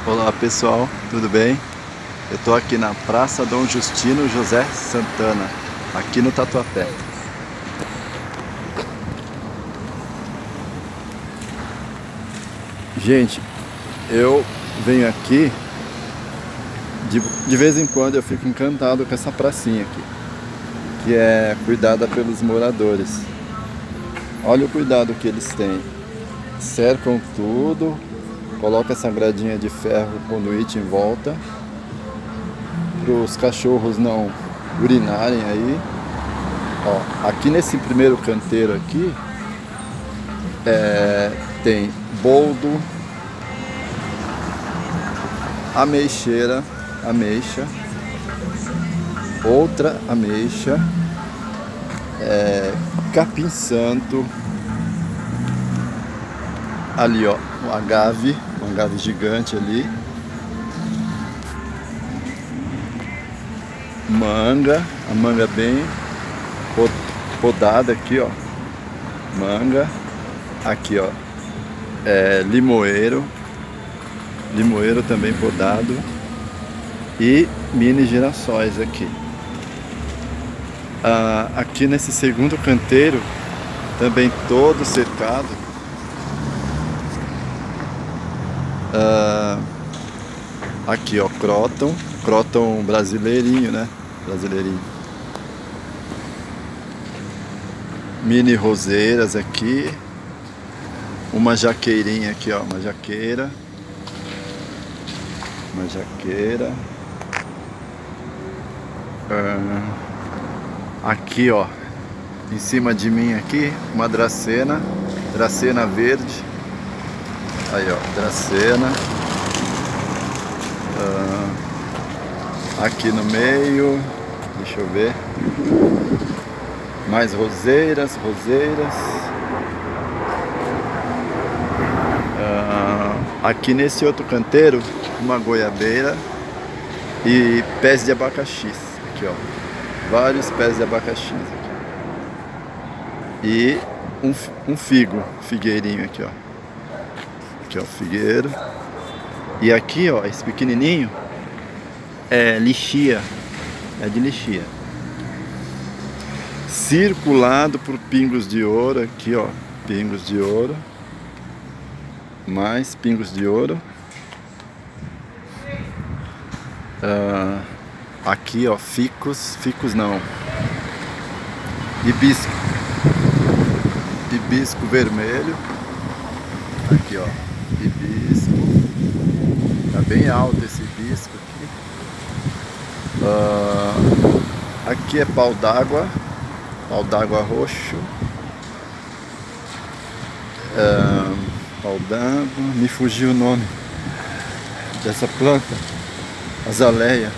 Olá pessoal, tudo bem? Eu estou aqui na Praça Dom Justino José Santana, aqui no Tatuapé. Gente, eu venho aqui, de vez em quando eu fico encantado com essa pracinha aqui, que é cuidada pelos moradores. Olha o cuidado que eles têm, cercam tudo, coloca essa gradinha de ferro conduíte em volta para os cachorros não urinarem aí. Ó, aqui nesse primeiro canteiro aqui tem boldo, ameixa, outra ameixa, capim santo, ali ó, um agave gigante ali, manga, a manga bem podada aqui ó, manga, aqui ó, limoeiro também podado e mini girassóis aqui. Aqui nesse segundo canteiro também todo cercado, aqui ó, croton brasileirinho, né? Brasileirinho. Mini roseiras aqui, uma jaqueirinha aqui ó, uma jaqueira, aqui ó, em cima de mim aqui, uma dracena verde, aí ó, dracena, aqui no meio, deixa eu ver, mais roseiras, aqui nesse outro canteiro, uma goiabeira e pés de abacaxi, aqui ó, vários pés de abacaxi aqui. E um figueirinho aqui ó, figueiro. E aqui ó, esse pequenininho é lixia, de lixia, circulado por pingos de ouro aqui ó, pingos de ouro, mais pingos de ouro. Aqui ó, ficus não, hibisco vermelho, aqui ó, hibisco, tá bem alto esse hibisco aqui. Aqui é pau d'água roxo, pau d'água, me fugiu o nome dessa planta, azaleia.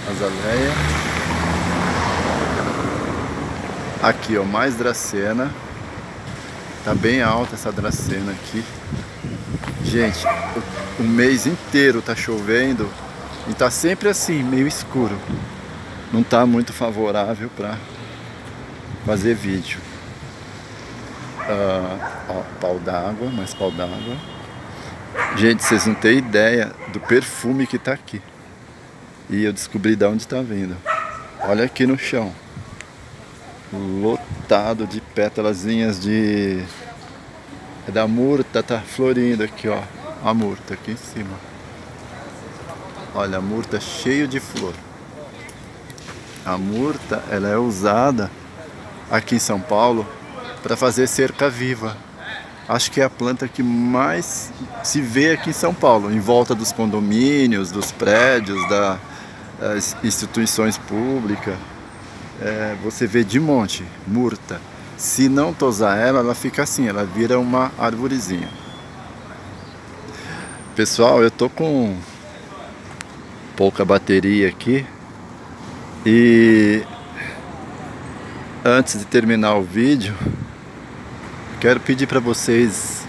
Aqui ó, mais dracena, tá bem alta essa dracena aqui. Gente, o mês inteiro tá chovendo e tá sempre assim, meio escuro, não tá muito favorável para fazer vídeo. Ó, pau d'água, mais pau d'água. Gente, vocês não têm ideia do perfume que tá aqui. E eu descobri de onde tá vindo. Olha aqui no chão, lotado de pétalazinhas de... da murta, tá florindo aqui ó, a murta aqui em cima. Olha, a murta cheio de flor. A murta, ela é usada aqui em São Paulo para fazer cerca viva. Acho que é a planta que mais se vê aqui em São Paulo, em volta dos condomínios, dos prédios, das instituições públicas. Você vê de monte, murta. Se não tosar ela fica assim, ela vira uma arvorezinha. Pessoal, eu tô com pouca bateria aqui e antes de terminar o vídeo, quero pedir para vocês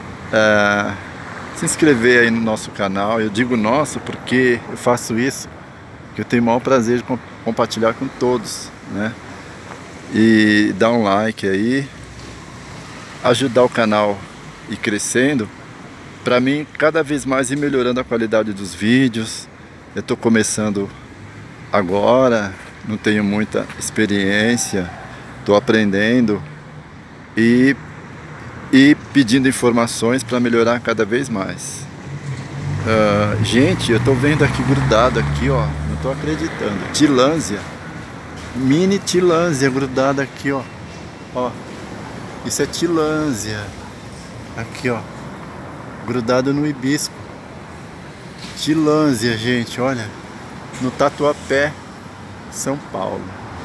se inscrever aí no nosso canal. Eu digo nosso porque eu faço isso, que eu tenho o maior prazer de compartilhar com todos, né? E dar um like aí, ajudar o canal a ir crescendo, para mim cada vez mais ir melhorando a qualidade dos vídeos. Eu tô começando agora, não tenho muita experiência, tô aprendendo e pedindo informações para melhorar cada vez mais. Gente, eu tô vendo aqui grudado aqui, ó, não tô acreditando. Tillandsia, mini tillandsia grudada aqui, ó. Ó, isso é tillandsia. Aqui, ó, grudado no hibisco. Tillandsia, gente, olha, no Tatuapé, São Paulo.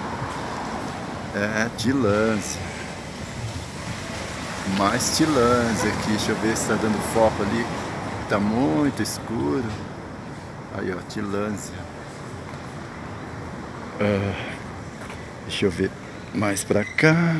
É, tillandsia. Mais tillandsia aqui, deixa eu ver se tá dando foco ali. Tá muito escuro. Aí, ó, tillandsia. Deixa eu ver mais pra cá.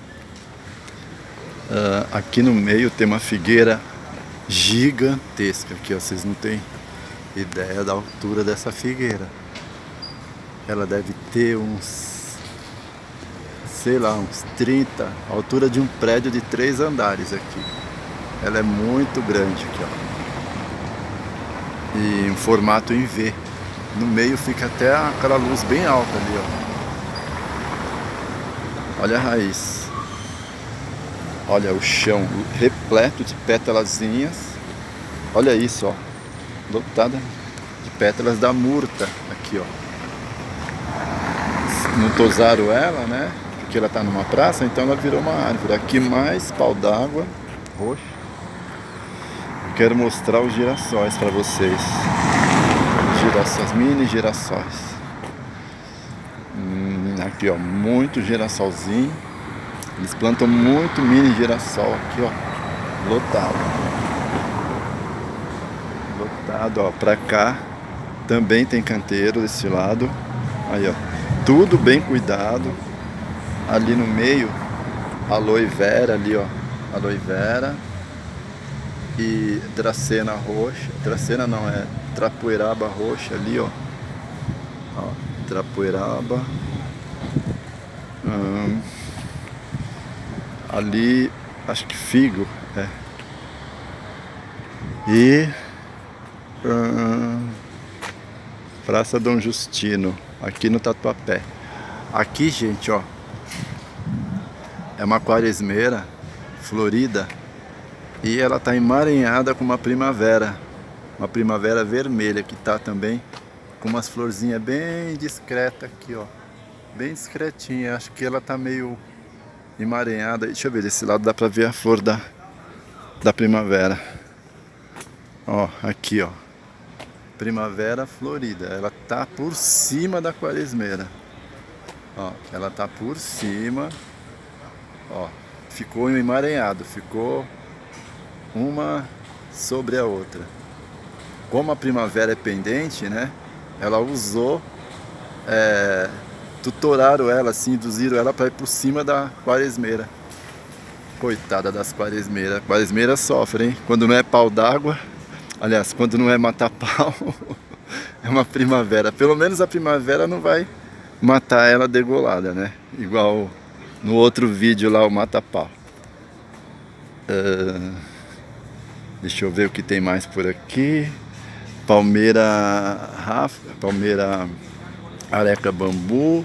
Aqui no meio tem uma figueira gigantesca aqui, ó. Vocês não têm ideia da altura dessa figueira. Ela deve ter uns, sei lá, uns 30, a altura de um prédio de 3 andares aqui. Ela é muito grande aqui, ó. E em formato em V. No meio fica até aquela luz bem alta ali, ó. Olha a raiz. Olha o chão repleto de pétalazinhas. Olha isso, ó. Lotada de pétalas da murta aqui, ó. Não tosaram ela, né? Porque ela tá numa praça, então ela virou uma árvore. Aqui mais pau d'água roxo. Quero mostrar os girassóis para vocês. Girassóis, mini girassóis. Aqui, ó, muito girassolzinho. Eles plantam muito mini girassol aqui, ó. Lotado. Lotado, ó. Pra cá também tem canteiro desse lado. Aí, ó. Tudo bem cuidado. Ali no meio, aloe vera ali, ó. Aloe vera. E dracena roxa. Dracena não, é trapoeraba roxa ali, ó. Ó, trapoeraba. Ali, acho que figo, é. E Praça Dom Justino, aqui no Tatuapé. Aqui, gente, ó, é uma quaresmeira florida e ela tá emaranhada com uma primavera vermelha que tá também com umas florzinhas bem discreta aqui, ó, bem discretinha. Acho que ela tá meio emaranhada. Deixa eu ver, desse lado dá pra ver a flor da primavera. Ó, aqui, ó, primavera florida. Ela tá por cima da quaresmeira. Ó, ela tá por cima. Ó, ficou emaranhado, ficou uma sobre a outra. Como a primavera é pendente, né? Ela usou, tutoraram ela, assim, induziram ela para ir por cima da quaresmeira. Coitada das quaresmeiras. Quaresmeira sofre, hein? Quando não é pau d'água, aliás, quando não é mata-pau, é uma primavera. Pelo menos a primavera não vai matar ela degolada, né? Igual no outro vídeo lá, o mata-pau. Deixa eu ver o que tem mais por aqui. Palmeira areca bambu.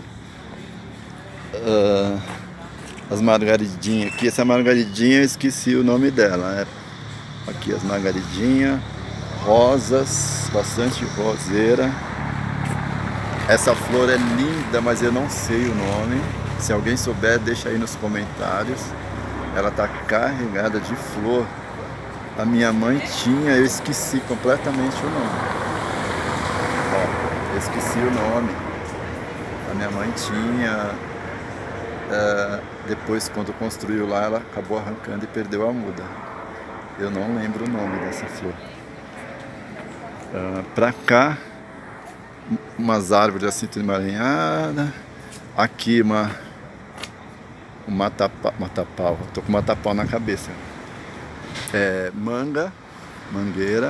As margaridinhas aqui. Essa margaridinha eu esqueci o nome dela. Aqui as margaridinhas. Rosas, bastante roseira. Essa flor é linda, mas eu não sei o nome. Se alguém souber, deixa aí nos comentários. Ela tá carregada de flor. A minha mãe tinha, eu esqueci completamente o nome. Ó, eu esqueci o nome. A minha mãe tinha. Depois, quando construiu lá, ela acabou arrancando e perdeu a muda. Eu não lembro o nome dessa flor. Pra cá, umas árvores assim, tudo emaranhada. Aqui um mata-pau. Tô com mata-pau na cabeça. Mangueira.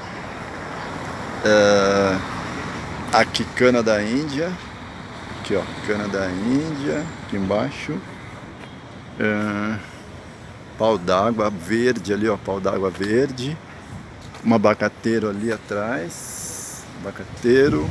Aqui cana da Índia. Aqui, ó, cana da Índia. Aqui embaixo. Pau d'água verde ali, ó, pau d'água verde. um abacateiro ali atrás. Abacateiro.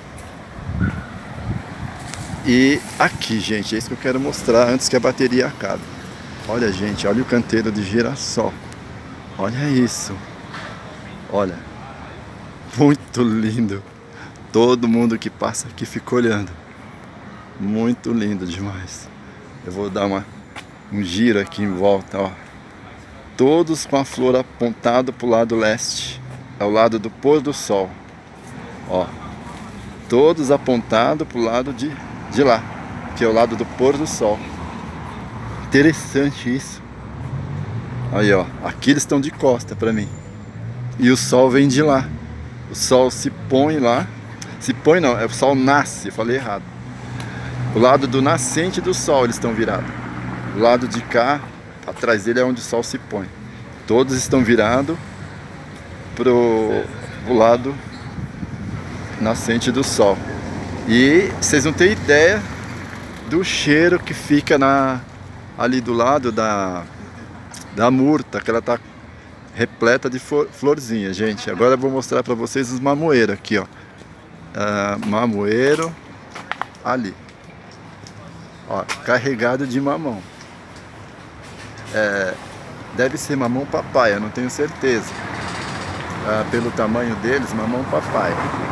E aqui, gente, é isso que eu quero mostrar antes que a bateria acabe. Olha, gente, olha o canteiro de girassol. Olha isso. Olha. Muito lindo. Todo mundo que passa aqui fica olhando. Muito lindo demais. Eu vou dar um giro aqui em volta, ó. Todos com a flor apontada para o lado leste. É o lado do pôr do sol. Ó. Todos apontados para o lado de lá, que é o lado do pôr do sol. Interessante isso. Aí, ó, aqui eles estão de costa para mim. E o sol vem de lá. O sol se põe lá. Se põe não, o sol nasce, falei errado. O lado do nascente do sol eles estão virados. O lado de cá, atrás dele é onde o sol se põe. Todos estão virados pro lado nascente do sol. E vocês não têm ideia do cheiro que fica ali do lado da murta, que ela tá repleta de florzinha, gente. Agora eu vou mostrar para vocês os mamoeiros aqui, ó. Mamoeiro ali, ó, carregado de mamão. Deve ser mamão papaya, não tenho certeza. Pelo tamanho deles, mamão papaya.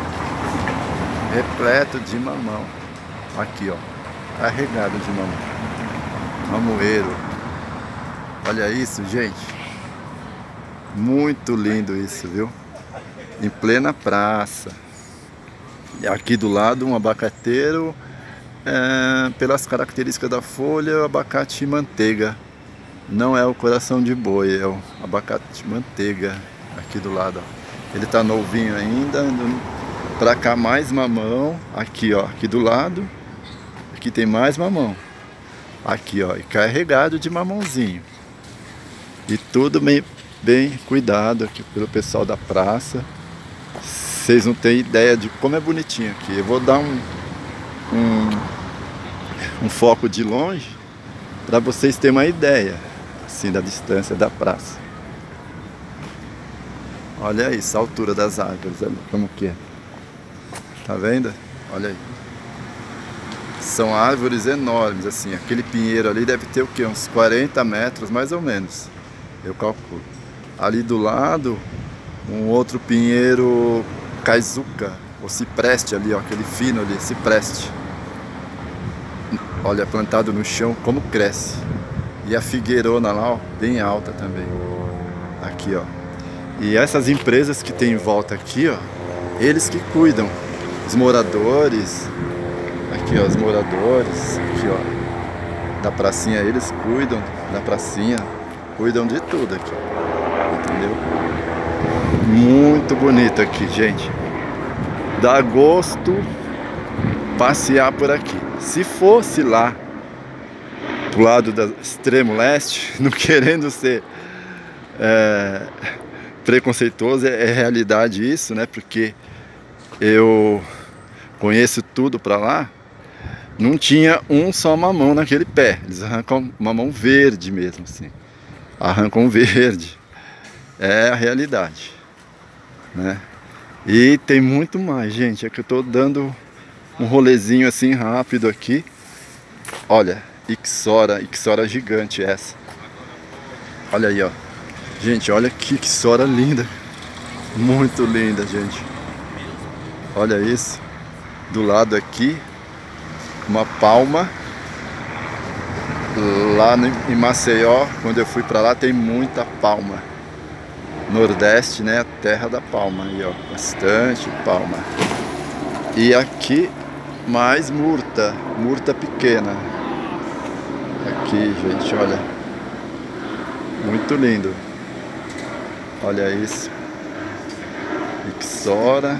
Repleto de mamão. Aqui, ó, carregado de mamão. Mamoeiro. Olha isso, gente. Muito lindo isso, viu? Em plena praça. E aqui do lado um abacateiro. Pelas características da folha, o abacate manteiga. Não é o coração de boi, é o abacate manteiga. Aqui do lado, ó. Ele tá novinho ainda. Pra cá mais mamão. Aqui, ó, aqui do lado. Aqui tem mais mamão. Aqui, ó, e carregado de mamãozinho. E tudo bem cuidado aqui pelo pessoal da praça. Vocês não têm ideia de como é bonitinho aqui. Eu vou dar um foco de longe para vocês terem uma ideia assim da distância da praça. Olha isso, a altura das árvores ali, como que é. Tá vendo? Olha aí. São árvores enormes, assim. Aquele pinheiro ali deve ter o quê? Uns 40 metros, mais ou menos. Eu calculo. Ali do lado, um outro pinheiro caizuca, ou cipreste ali, ó. Aquele fino ali, cipreste. Olha, plantado no chão, como cresce. E a figueirona lá, ó, bem alta também. Aqui, ó. E essas empresas que tem em volta aqui, ó, eles que cuidam. Os moradores, aqui, ó, os moradores, aqui, ó, da pracinha, eles cuidam da pracinha, cuidam de tudo aqui, entendeu? Muito bonito aqui, gente. Dá gosto passear por aqui. Se fosse lá, pro lado do extremo leste, não querendo ser preconceituoso, é realidade isso, né? Porque eu conheço tudo pra lá. Não tinha um só mamão naquele pé. Eles arrancam mamão verde mesmo, assim. Arrancam verde. É a realidade, né? E tem muito mais, gente. É que eu tô dando um rolezinho assim rápido aqui. Olha, Ixora gigante essa. Olha aí, ó. Gente, olha que Ixora linda. Muito linda, gente. Olha isso. Do lado aqui, uma palma. Lá em Maceió, quando eu fui pra lá, tem muita palma. Nordeste, né? A terra da palma. Aí, ó, bastante palma. E aqui, mais murta. Murta pequena. Aqui, gente, olha. Muito lindo. Olha isso. Ixora.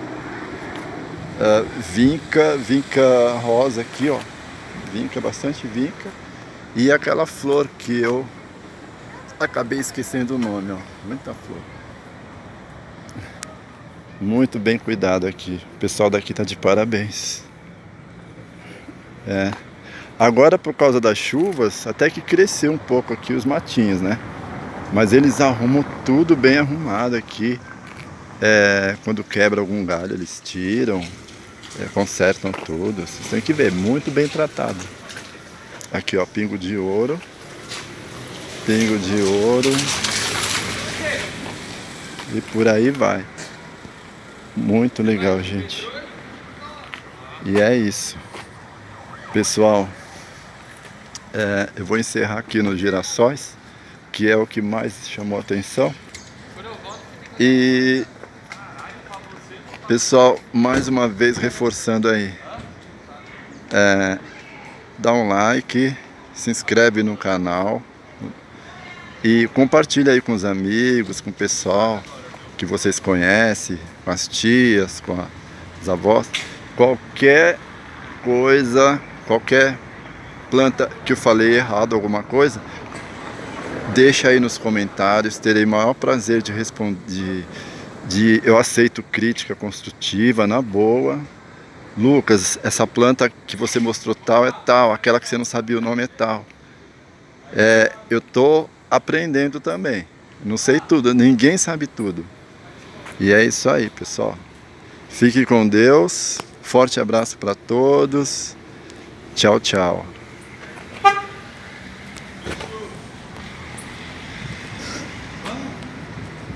Vinca rosa aqui, ó. Vinca, bastante vinca. E aquela flor que eu acabei esquecendo o nome, ó. Muita flor. Muito bem cuidado aqui. O pessoal daqui tá de parabéns. Agora, por causa das chuvas, até que cresceu um pouco aqui os matinhos, né? Mas eles arrumam tudo bem arrumado aqui. Quando quebra algum galho, eles tiram, consertam tudo. Vocês têm que ver, muito bem tratado. Aqui, ó, pingo de ouro. Pingo de ouro. E por aí vai. Muito legal, gente. E é isso. Pessoal, eu vou encerrar aqui nos girassóis, que é o que mais chamou a atenção. E, pessoal, mais uma vez reforçando aí. Dá um like, se inscreve no canal e compartilha aí com os amigos, com o pessoal que vocês conhecem, com as tias, com as avós. Qualquer coisa, qualquer planta que eu falei errado, alguma coisa, deixa aí nos comentários, terei o maior prazer de responder. Eu aceito crítica construtiva, na boa. Lucas, essa planta que você mostrou tal é tal, aquela que você não sabia o nome é tal. Eu tô aprendendo também. Não sei tudo, ninguém sabe tudo. E é isso aí, pessoal. Fique com Deus. Forte abraço para todos. Tchau, tchau.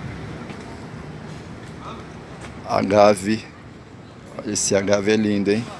Agave. Olha, esse agave é lindo, hein?